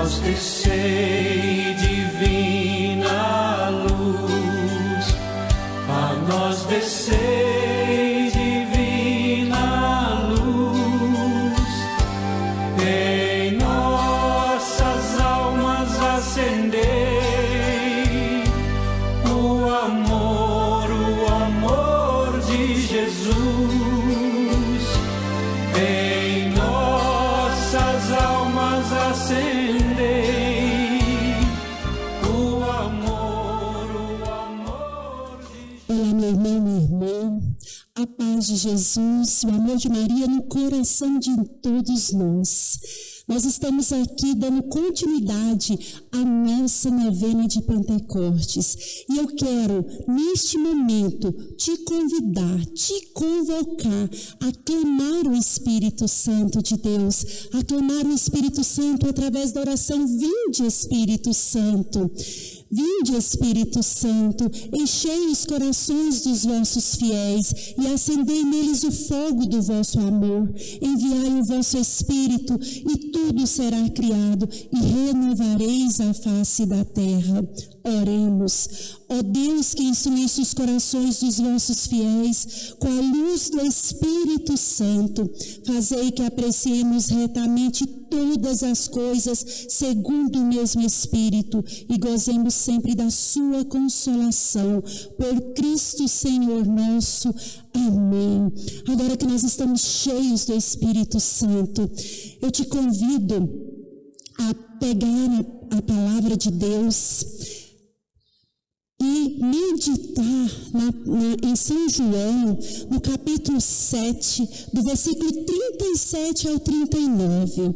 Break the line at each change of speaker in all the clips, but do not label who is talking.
nós descei divina luz, a nós descei divina luz, em nossas almas acendei o amor de Jesus, em nossas almas acendei o amor de Jesus.
Olá, meu irmão, minha irmã, a paz de Jesus, o amor de Maria no coração de todos nós. Nós estamos aqui dando continuidade à nossa novena de Pentecostes. E eu quero, neste momento, te convidar, te convocar a clamar o Espírito Santo de Deus, a clamar o Espírito Santo através da oração: vinde, Espírito Santo. Vinde, Espírito Santo, enchei os corações dos vossos fiéis e acendei neles o fogo do vosso amor. Enviai o vosso Espírito e tudo será criado e renovareis a face da terra. Oremos. Ó Deus, que instruísse os corações dos vossos fiéis com a luz do Espírito Santo, fazei que apreciemos retamente todas as coisas segundo o mesmo Espírito e gozemos sempre da sua consolação. Por Cristo Senhor nosso. Amém. Agora que nós estamos cheios do Espírito Santo, eu te convido a pegar a palavra de Deus e meditar em São João, no capítulo 7, do versículo 37 ao 39.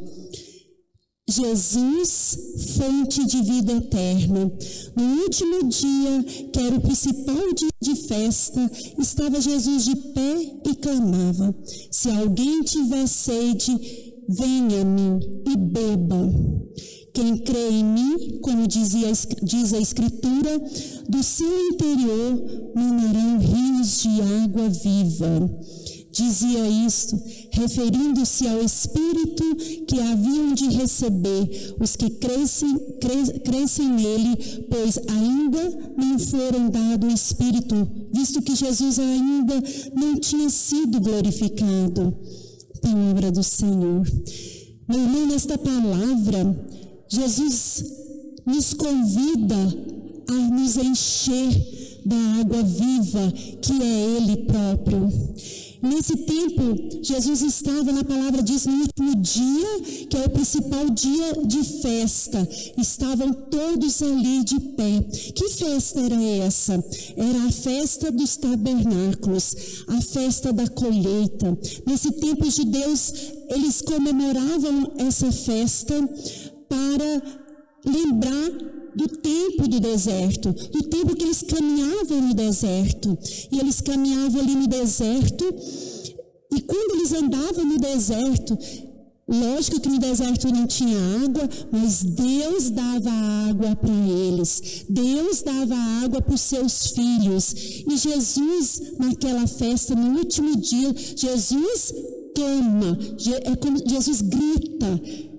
Jesus, fonte de vida eterna. No último dia, que era o principal dia de festa, estava Jesus de pé e clamava: se alguém tiver sede, venha a mim e beba. Quem crê em mim, como diz a Escritura, do seu interior manarão rios de água viva. Dizia isto, referindo-se ao Espírito que haviam de receber os que crescem nele, pois ainda não foram dado o Espírito, visto que Jesus ainda não tinha sido glorificado. Palavra do Senhor. Meu irmão, nesta palavra, Jesus nos convida a nos encher da água viva, que é Ele próprio. Nesse tempo, Jesus estava, na palavra diz, no último dia, que é o principal dia de festa. Estavam todos ali de pé. Que festa era essa? Era a festa dos tabernáculos, a festa da colheita. Nesse tempo, os judeus, eles comemoravam essa festa para lembrar do tempo do deserto, do tempo que eles caminhavam no deserto. E eles caminhavam ali no deserto, e quando eles andavam no deserto, lógico que no deserto não tinha água, mas Deus dava água para eles. Deus dava água para os seus filhos. E Jesus, naquela festa, no último dia, Jesus clama, é como Jesus grita: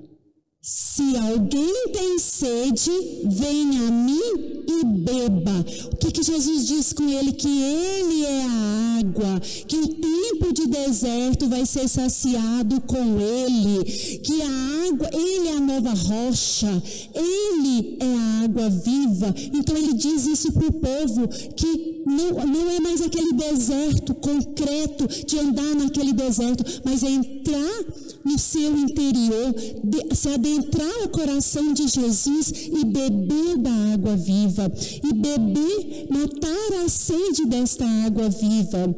se alguém tem sede, venha a mim e beba. O que Jesus diz com ele? Que ele é a água, que o tempo de deserto vai ser saciado com ele, que a água, ele é a nova rocha, ele é a água viva. Então ele diz isso para o povo, que não é mais aquele deserto concreto de andar naquele deserto, mas é entrar no seu interior, se adentrar ao coração de Jesus e beber da água viva, e beber, matar a sede desta água viva.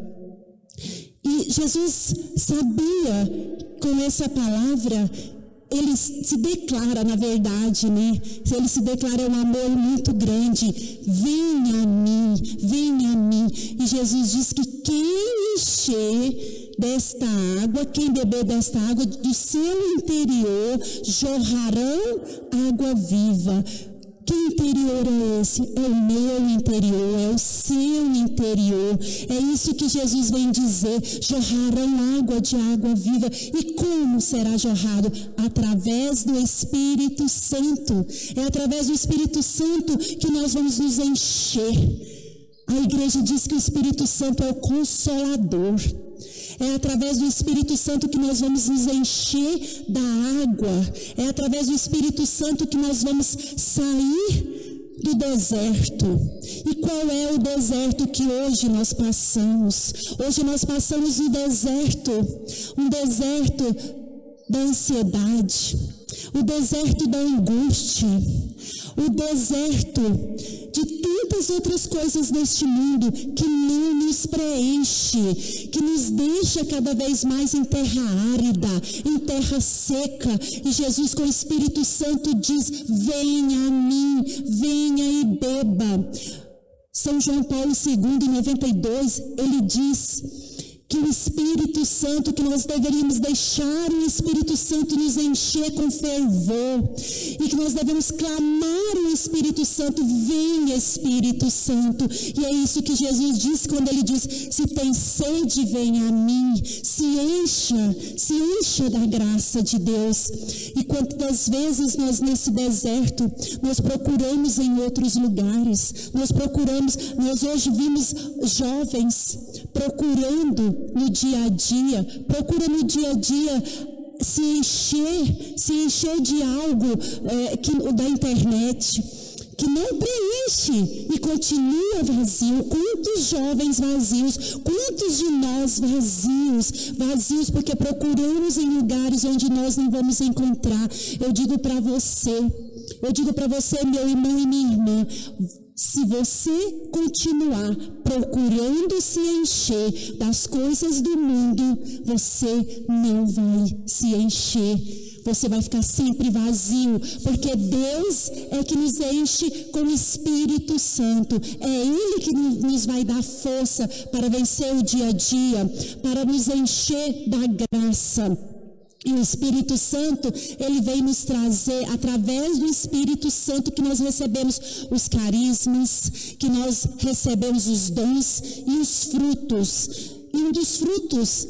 E Jesus sabia, com essa palavra, ele se declara, na verdade, né? Ele se declara um amor muito grande. Venha a mim, venha a mim. E Jesus diz que quem encher desta água, quem beber desta água, do seu interior jorrarão água viva. Quem interior é esse? É o meu interior, é o seu interior. É isso que Jesus vem dizer: jorrarão água de água viva. E como será jorrado? Através do Espírito Santo. É através do Espírito Santo que nós vamos nos encher. A igreja diz que o Espírito Santo é o Consolador. É através do Espírito Santo que nós vamos nos encher da água. É através do Espírito Santo que nós vamos sair do deserto. E qual é o deserto que hoje nós passamos? Hoje nós passamos um deserto da ansiedade, o deserto da angústia, o deserto de tantas outras coisas neste mundo que não nos preenche, que nos deixa cada vez mais em terra árida, em terra seca. E Jesus, com o Espírito Santo, diz: venha a mim, venha e beba. São João Paulo II, em 92, ele diz que o Espírito Santo, que nós deveríamos deixar o Espírito Santo nos encher com fervor, e que nós devemos clamar o Espírito Santo: vem Espírito Santo. E é isso que Jesus disse quando ele diz: se tem sede, venha a mim, se encha da graça de Deus. E quantas vezes nós nesse deserto, nós procuramos em outros lugares, nós hoje vimos jovens procurando no dia a dia, se encher de algo da internet, que não preenche e continua vazio. Quantos jovens vazios, quantos de nós vazios porque procuramos em lugares onde nós não vamos encontrar. Eu digo para você, meu irmão e minha irmã, se você continuar procurando se encher das coisas do mundo, você não vai se encher. Você vai ficar sempre vazio, porque Deus é que nos enche com o Espírito Santo. É Ele que nos vai dar força para vencer o dia a dia, para nos encher da graça. E o Espírito Santo, ele vem nos trazer, através do Espírito Santo, que nós recebemos os carismas, que nós recebemos os dons e os frutos. E um dos frutos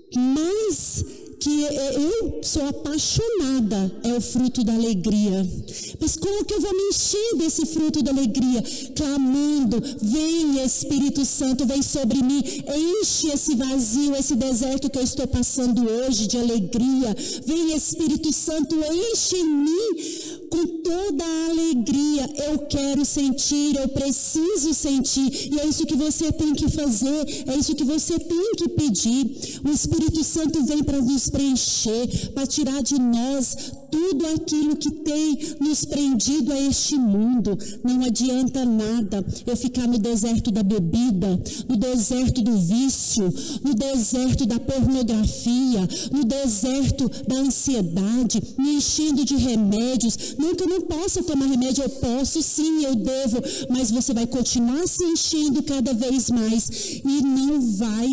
mais que eu sou apaixonada é o fruto da alegria. Mas como que eu vou me encher desse fruto da alegria? Clamando: vem Espírito Santo, vem sobre mim, enche esse vazio, esse deserto que eu estou passando hoje de alegria. Vem Espírito Santo, enche em mim com toda a alegria. Eu quero sentir, eu preciso sentir. E é isso que você tem que fazer, é isso que você tem que pedir. O Espírito Santo vem para nos preencher, para tirar de nós tudo aquilo que tem nos prendido a este mundo. Não adianta nada eu ficar no deserto da bebida, no deserto do vício, no deserto da pornografia, no deserto da ansiedade, me enchendo de remédios. Não que eu não possa tomar remédio, eu posso sim, eu devo, mas você vai continuar se enchendo cada vez mais e não vai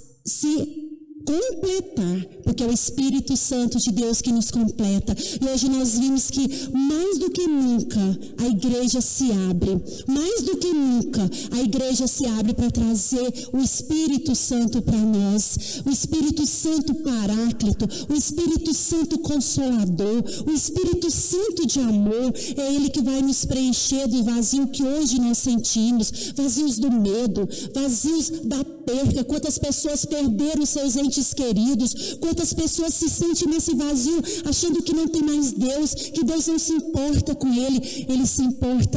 se completar, porque é o Espírito Santo de Deus que nos completa. E hoje nós vimos que mais do que nunca a igreja se abre, mais do que nunca a igreja se abre para trazer o Espírito Santo para nós, o Espírito Santo Paráclito, o Espírito Santo Consolador, o Espírito Santo de amor. É Ele que vai nos preencher do vazio que hoje nós sentimos, vazios do medo, vazios da perca. Quantas pessoas perderam seus entes queridos, quantas pessoas se sentem nesse vazio achando que não tem mais Deus, que Deus não se importa com ele. Ele se importa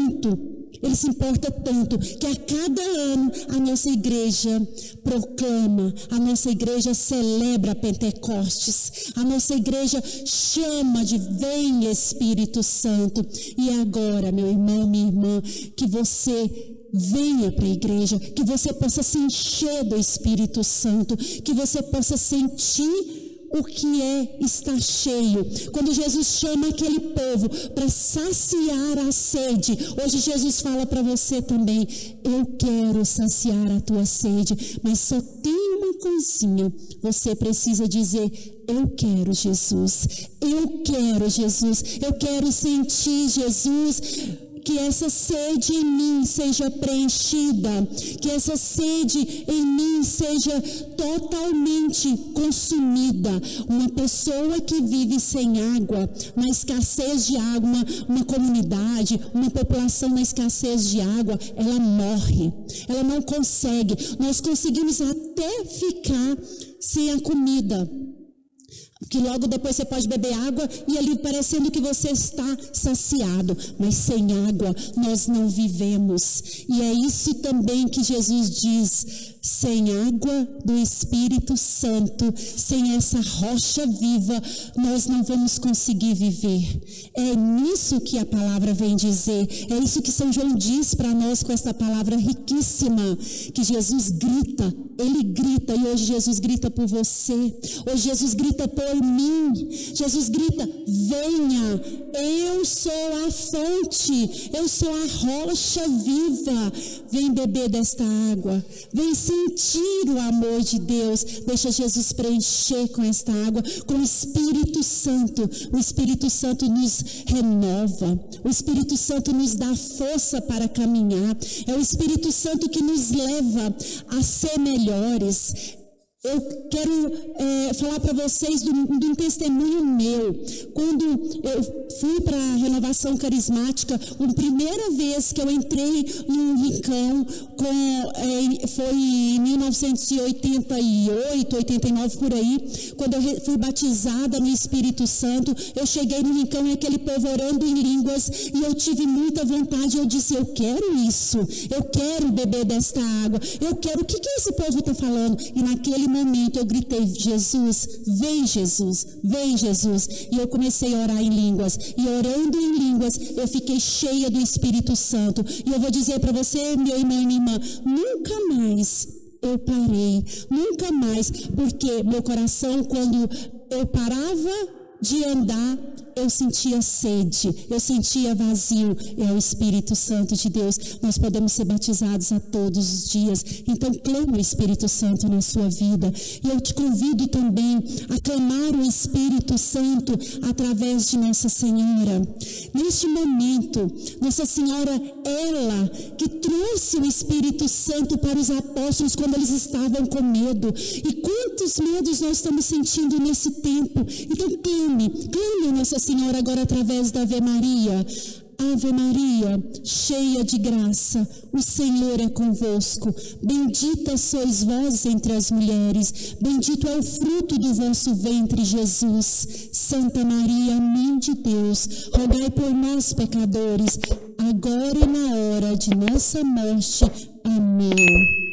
tanto que a cada ano a nossa igreja proclama, a nossa igreja celebra Pentecostes, a nossa igreja chama de vem Espírito Santo. E agora, meu irmão, minha irmã, que você venha para a igreja, que você possa se encher do Espírito Santo, que você possa sentir o que é estar cheio. Quando Jesus chama aquele povo para saciar a sede, hoje Jesus fala para você também: eu quero saciar a tua sede, mas só tem uma coisinha, você precisa dizer: eu quero Jesus, eu quero Jesus, eu quero sentir Jesus. que essa sede em mim seja preenchida, que essa sede em mim seja totalmente consumida. Uma pessoa que vive sem água, na escassez de água, uma comunidade, uma população na escassez de água, ela morre, ela não consegue. Nós conseguimos até ficar sem a comida, que logo depois você pode beber água e ali parecendo que você está saciado, mas sem água nós não vivemos. E é isso também que Jesus diz: sem água do Espírito Santo, sem essa rocha viva, nós não vamos conseguir viver. É nisso que a palavra vem dizer, é isso que São João diz para nós com essa palavra riquíssima, que Jesus grita, ele grita, e hoje Jesus grita por você, hoje Jesus grita por mim, Jesus grita: venha, eu sou a fonte, eu sou a rocha viva, vem beber desta água, vem sentir o amor de Deus, deixa Jesus preencher com esta água, com o Espírito Santo. O Espírito Santo nos renova, o Espírito Santo nos dá força para caminhar, é o Espírito Santo que nos leva a ser melhores. Eu quero falar para vocês de um testemunho meu. Quando eu fui para a renovação carismática, a primeira vez que eu entrei num rincão, foi em 1988, 89 por aí, quando eu fui batizada no Espírito Santo. Eu cheguei no rincão e aquele povo orando em línguas, e eu tive muita vontade. Eu disse: eu quero isso, eu quero beber desta água, eu quero. O que esse povo está falando? E naquele momento eu gritei: Jesus, vem Jesus, vem Jesus. E eu comecei a orar em línguas, e orando em línguas eu fiquei cheia do Espírito Santo. E eu vou dizer para você, meu irmão e minha irmã, nunca mais eu parei, nunca mais, porque meu coração, quando eu parava de andar, eu sentia sede, eu sentia vazio. É o Espírito Santo de Deus. Nós podemos ser batizados a todos os dias. Então clama o Espírito Santo na sua vida. E eu te convido também a clamar o Espírito Santo através de Nossa Senhora. Neste momento, Nossa Senhora, ela que trouxe o Espírito Santo para os apóstolos quando eles estavam com medo. E quantos medos nós estamos sentindo nesse tempo? Então clame a Nossa Senhora agora através da Ave Maria. Ave Maria, cheia de graça, o Senhor é convosco. Bendita sois vós entre as mulheres, bendito é o fruto do vosso ventre, Jesus. Santa Maria, Mãe de Deus, rogai por nós, pecadores, agora e na hora de nossa morte. Amém.